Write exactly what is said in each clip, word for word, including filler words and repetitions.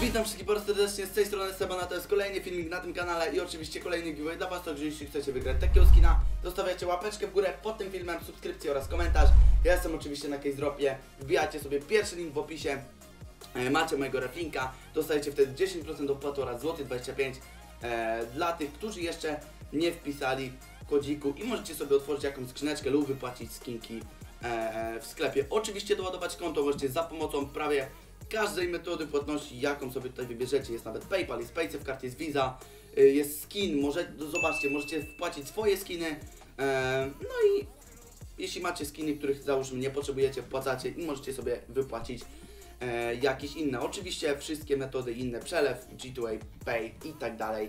Witam wszystkich bardzo serdecznie, z tej strony Sebana, to jest kolejny filmik na tym kanale i oczywiście kolejny giveaway dla was, także jeśli chcecie wygrać takiego skina, zostawiacie łapeczkę w górę pod tym filmem, subskrypcję oraz komentarz. Ja jestem oczywiście na Case Dropie, wbijacie sobie pierwszy link w opisie, e, macie mojego reflinka, dostajecie wtedy dziesięć procent opłaty oraz złoty dwadzieścia pięć e, dla tych, którzy jeszcze nie wpisali kodziku i możecie sobie otworzyć jakąś skrzyneczkę lub wypłacić skinki e, w sklepie. Oczywiście doładować konto możecie za pomocą prawie każdej metody płatności, jaką sobie tutaj wybierzecie. Jest nawet PayPal, jest PaySafeCard, jest Visa, jest skin, może, zobaczcie, możecie wpłacić swoje skiny, no i jeśli macie skiny, których załóżmy nie potrzebujecie, wpłacacie i możecie sobie wypłacić jakieś inne. Oczywiście wszystkie metody inne, przelew, G dwa A, Pay i tak dalej,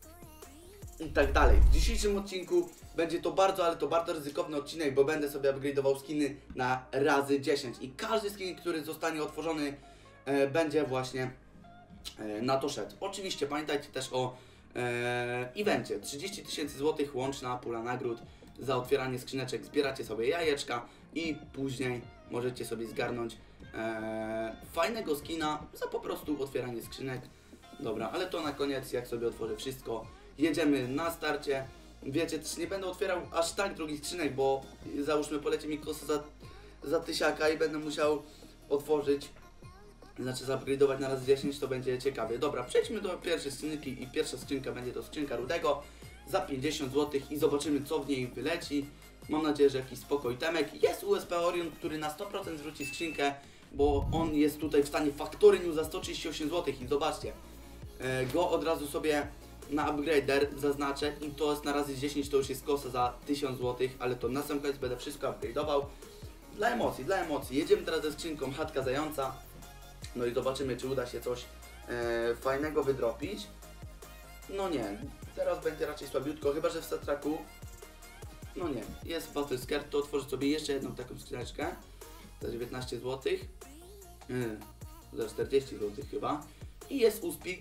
i tak dalej. W dzisiejszym odcinku będzie to bardzo, ale to bardzo ryzykowny odcinek, bo będę sobie upgrade'ował skiny na razy dziesięć i każdy skin, który zostanie otworzony, e, będzie właśnie e, na to szedł. Oczywiście pamiętajcie też o e, evencie. trzydzieści tysięcy złotych łączna pula nagród za otwieranie skrzyneczek. Zbieracie sobie jajeczka i później możecie sobie zgarnąć e, fajnego skina za po prostu otwieranie skrzynek. Dobra, ale to na koniec, jak sobie otworzę wszystko. Jedziemy na starcie. Wiecie, też nie będę otwierał aż tak drogich skrzynek, bo załóżmy poleci mi kosa za, za tysiaka i będę musiał otworzyć, znaczy zupgrade'ować na razy dziesięć, to będzie ciekawie. Dobra, przejdźmy do pierwszej skrzynki i pierwsza skrzynka będzie to skrzynka Rudego za pięćdziesiąt złotych i zobaczymy, co w niej wyleci. Mam nadzieję, że jakiś spokój temek. Jest U S P Orion, który na sto procent zwróci skrzynkę, bo on jest tutaj w stanie Factory New za sto trzydzieści osiem złotych i zobaczcie, go od razu sobie na upgrader zaznaczę i to jest na razy dziesięć, to już jest kosa za tysiąc złotych, ale to na sam koniec będę wszystko upgrade'ował. Dla emocji, dla emocji. Jedziemy teraz ze skrzynką Chatka Zająca. No i zobaczymy, czy uda się coś e, fajnego wydropić. No nie, teraz będzie raczej słabiutko, chyba że w Satraku. No nie, jest Battle Skirt, to otworzę sobie jeszcze jedną taką skrzyneczkę za dziewiętnaście złotych. Yy, za czterdzieści złotych chyba. I jest Uspik.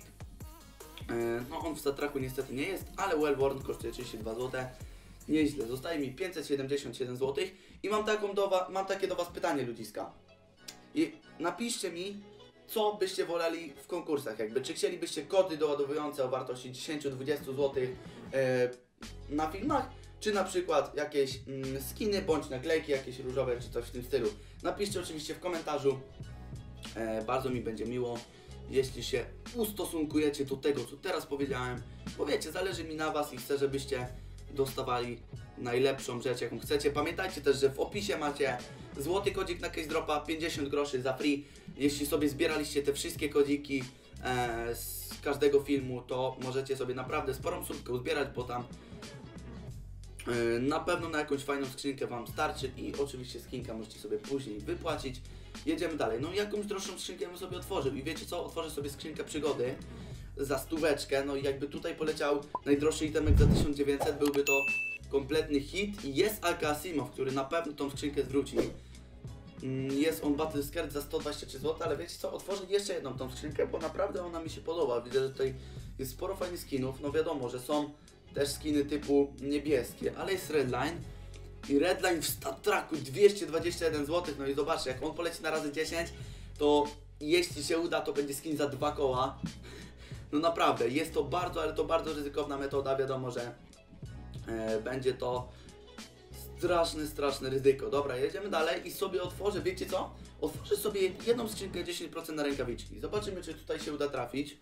No on w Satraku niestety nie jest, ale Wellworn kosztuje trzydzieści dwa złote. Nieźle, zostaje mi pięćset siedemdziesiąt siedem złotych i mam, taką do wa mam takie do was pytanie, ludziska. I napiszcie mi, co byście woleli w konkursach, jakby czy chcielibyście kody doładowujące o wartości dziesięć do dwudziestu złotych e, na filmach, czy na przykład jakieś mm, skiny bądź naklejki jakieś różowe czy coś w tym stylu. Napiszcie oczywiście w komentarzu, e, bardzo mi będzie miło, jeśli się ustosunkujecie do tego, co teraz powiedziałem, bo wiecie, zależy mi na was i chcę, żebyście dostawali najlepszą rzecz, jaką chcecie. Pamiętajcie też, że w opisie macie złoty kodzik na Case Dropa, pięćdziesiąt groszy za free. Jeśli sobie zbieraliście te wszystkie kodziki e, z każdego filmu, to możecie sobie naprawdę sporą sumkę uzbierać, bo tam e, na pewno na jakąś fajną skrzynkę wam starczy i oczywiście skinka możecie sobie później wypłacić. Jedziemy dalej. No jakąś droższą skrzynkę bym sobie otworzył i wiecie co? Otworzę sobie skrzynkę przygody za stóweczkę, no i jakby tutaj poleciał najdroższy itemek za tysiąc dziewięćset, byłby to kompletny hit i jest Alka Asimov, który na pewno tą skrzynkę zwróci. Jest on Battle Skirt za sto dwadzieścia trzy złote, ale wiecie co? Otworzę jeszcze jedną tą skrzynkę, bo naprawdę ona mi się podoba. Widzę, że tutaj jest sporo fajnych skinów, no wiadomo, że są też skiny typu niebieskie, ale jest Redline. I Redline w Statraku dwieście dwadzieścia jeden złotych, no i zobaczcie, jak on poleci na razy dziesięć, to jeśli się uda, to będzie skin za dwa koła. No naprawdę, jest to bardzo, ale to bardzo ryzykowna metoda, wiadomo, że e, będzie to straszne, straszne ryzyko. Dobra, jedziemy dalej i sobie otworzę, wiecie co? Otworzę sobie jedną skrzynkę dziesięć procent na rękawiczki. Zobaczymy, czy tutaj się uda trafić.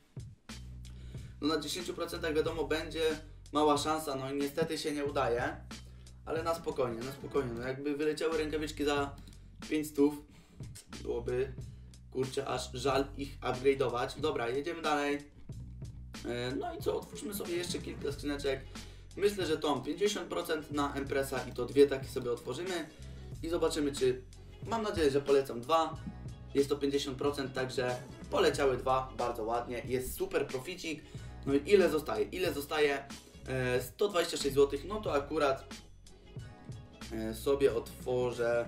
No na dziesięć procent wiadomo, będzie mała szansa, no i niestety się nie udaje. Ale na spokojnie, na spokojnie, no jakby wyleciały rękawiczki za pięć stów, byłoby, kurczę, aż żal ich upgrade'ować. Dobra, jedziemy dalej. No i co, otwórzmy sobie jeszcze kilka skrzyneczek. Myślę, że tą pięćdziesiąt procent na Empressa i to dwie takie sobie otworzymy. I zobaczymy, czy, mam nadzieję, że polecam dwa. Jest to pięćdziesiąt procent, także poleciały dwa, bardzo ładnie. Jest super proficik. No i ile zostaje? Ile zostaje? sto dwadzieścia sześć złotych, no to akurat sobie otworzę,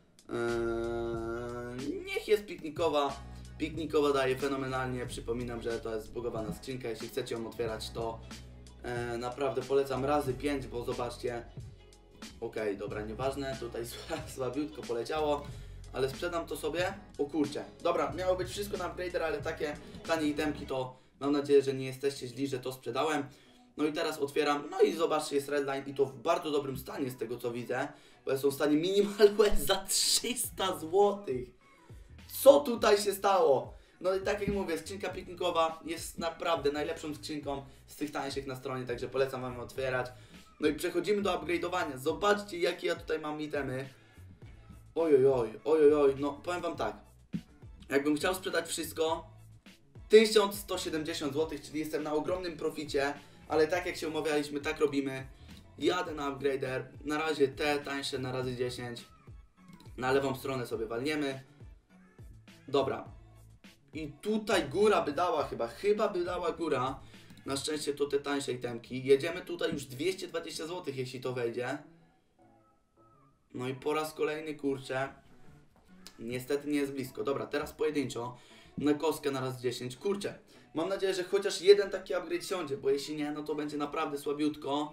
eee, niech jest piknikowa, piknikowa daje fenomenalnie, przypominam, że to jest zbugowana skrzynka, jeśli chcecie ją otwierać, to e, naprawdę polecam razy pięć, bo zobaczcie, okej, okay, dobra, nieważne, tutaj słabiutko poleciało, ale sprzedam to sobie. O kurczę. Dobra, miało być wszystko na upgrader, ale takie tanie itemki to mam nadzieję, że nie jesteście źli, że to sprzedałem. No i teraz otwieram, no i zobaczcie, jest Redline i to w bardzo dobrym stanie z tego co widzę, bo są w stanie Minimal Wear za trzysta złotych. Co tutaj się stało? No i tak jak mówię, skrzynka piknikowa jest naprawdę najlepszą skrzynką z tych tańszych na stronie, także polecam wam ją otwierać. No i przechodzimy do upgrade'owania. Zobaczcie jakie ja tutaj mam itemy. Ojojoj, ojojoj, no powiem wam tak. Jakbym chciał sprzedać wszystko, tysiąc sto siedemdziesiąt złotych, czyli jestem na ogromnym proficie, ale tak jak się umawialiśmy, tak robimy. Jadę na upgrader, na razie te tańsze na razy dziesięć. Na lewą stronę sobie walniemy. Dobra. I tutaj góra by dała chyba, chyba by dała góra. Na szczęście to te tańsze itemki. Jedziemy tutaj już dwieście dwadzieścia złotych, jeśli to wejdzie. No i po raz kolejny, kurczę. Niestety nie jest blisko. Dobra, teraz pojedynczo. Na kostkę na raz dziesięć. Kurczę. Mam nadzieję, że chociaż jeden taki upgrade siądzie, bo jeśli nie, no to będzie naprawdę słabiutko.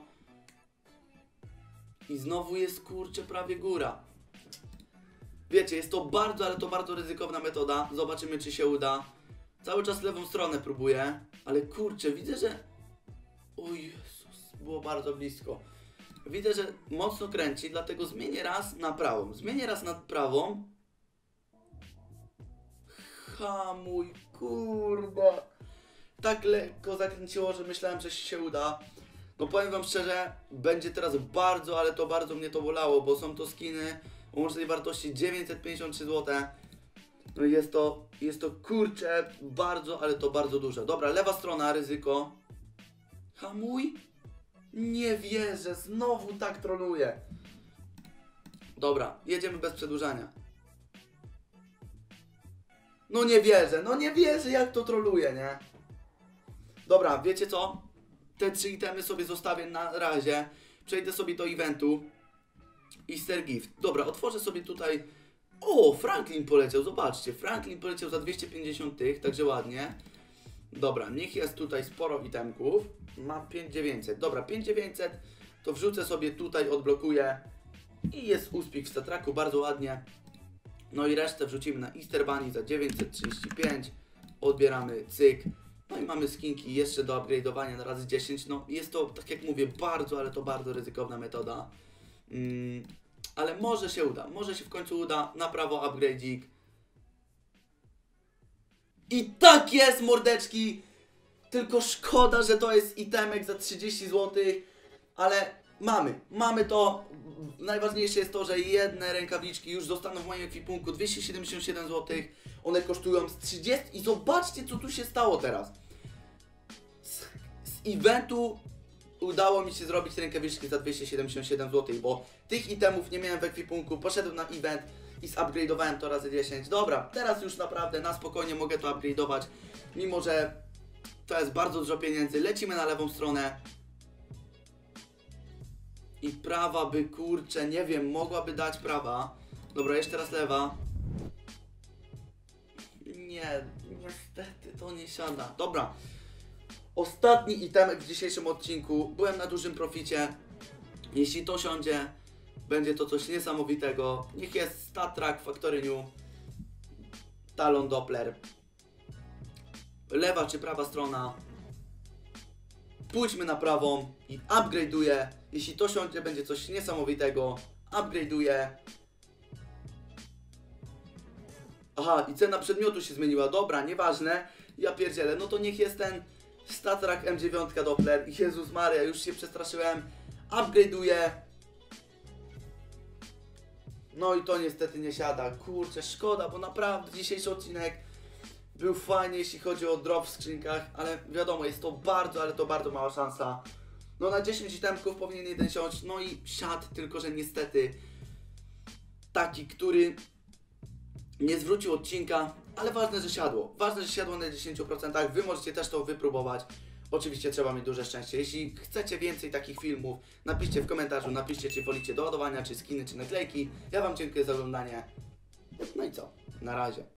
I znowu jest, kurczę, prawie góra. Wiecie, jest to bardzo, ale to bardzo ryzykowna metoda. Zobaczymy, czy się uda. Cały czas lewą stronę próbuję, ale kurczę, widzę, że... O Jezus, było bardzo blisko. Widzę, że mocno kręci, dlatego zmienię raz na prawą. Zmienię raz na prawą. Hamuj, kurde. Tak lekko zakręciło, że myślałem, że się uda. No powiem wam szczerze, będzie teraz bardzo, ale to bardzo mnie to bolało, bo są to skiny o łącznej wartości dziewięćset pięćdziesiąt trzy złote. No i jest to, jest to kurczę, bardzo, ale to bardzo duże. Dobra, lewa strona, ryzyko. Hamuj. Nie wierzę, znowu tak troluję. Dobra, jedziemy bez przedłużania. No nie wierzę, no nie wierzę jak to troluje, nie? Dobra, wiecie co? Te trzy itemy sobie zostawię na razie. Przejdę sobie do eventu. Easter Gift. Dobra, otworzę sobie tutaj... O, Franklin poleciał, zobaczcie. Franklin poleciał za dwieście pięćdziesiąt tych, także ładnie. Dobra, niech jest tutaj sporo itemków. Mam pięć tysięcy dziewięćset. Dobra, pięć tysięcy dziewięćset to wrzucę sobie tutaj, odblokuję. I jest uspich w statraku, bardzo ładnie. No i resztę wrzucimy na Easter Bunny za dziewięćset trzydzieści pięć. Odbieramy, cyk. No i mamy skinki jeszcze do upgrade'owania na razy dziesięć. No jest to, tak jak mówię, bardzo, ale to bardzo ryzykowna metoda. Mm, ale może się uda, może się w końcu uda. Na prawo upgrade'ik. I tak jest, mordeczki! Tylko szkoda, że to jest itemek za trzydzieści złotych, ale mamy, mamy to. Najważniejsze jest to, że jedne rękawiczki już zostaną w moim ekwipunku, dwieście siedemdziesiąt siedem złotych. One kosztują z trzydziestu i zobaczcie, co tu się stało teraz. Z, z eventu udało mi się zrobić rękawiczki za dwieście siedemdziesiąt siedem złotych, bo tych itemów nie miałem w ekwipunku. Poszedłem na event i zupgrade'owałem to razy dziesięć. Dobra, teraz już naprawdę na spokojnie mogę to upgrade'ować, mimo że to jest bardzo dużo pieniędzy. Lecimy na lewą stronę. I prawa by, kurczę, nie wiem, mogłaby dać prawa. Dobra, jeszcze raz lewa. Nie, niestety to nie siada. Dobra. Ostatni itemek w dzisiejszym odcinku. Byłem na dużym proficie. Jeśli to siądzie, będzie to coś niesamowitego. Niech jest StatTrak Factory New. Talon Doppler. Lewa czy prawa strona. Pójdźmy na prawą i upgrade'uję. Jeśli to siądzie, będzie coś niesamowitego. Upgrade'uję. Aha, i cena przedmiotu się zmieniła. Dobra, nieważne. Ja pierdzielę. No to niech jest ten StatTrak M dziewięć Doppler. Jezus Maria, już się przestraszyłem. Upgrade'uję. No i to niestety nie siada. Kurczę, szkoda, bo naprawdę dzisiejszy odcinek był fajnie, jeśli chodzi o drop w skrzynkach, ale wiadomo, jest to bardzo, ale to bardzo mała szansa. No na dziesięć itemków powinien jeden siąść, no i siadł, tylko że niestety taki, który nie zwrócił odcinka, ale ważne, że siadło. Ważne, że siadło na dziesięć procent. Wy możecie też to wypróbować. Oczywiście trzeba mieć duże szczęście. Jeśli chcecie więcej takich filmów, napiszcie w komentarzu, napiszcie, czy wolicie do ładowania, czy skiny, czy naklejki. Ja wam dziękuję za oglądanie. No i co? Na razie.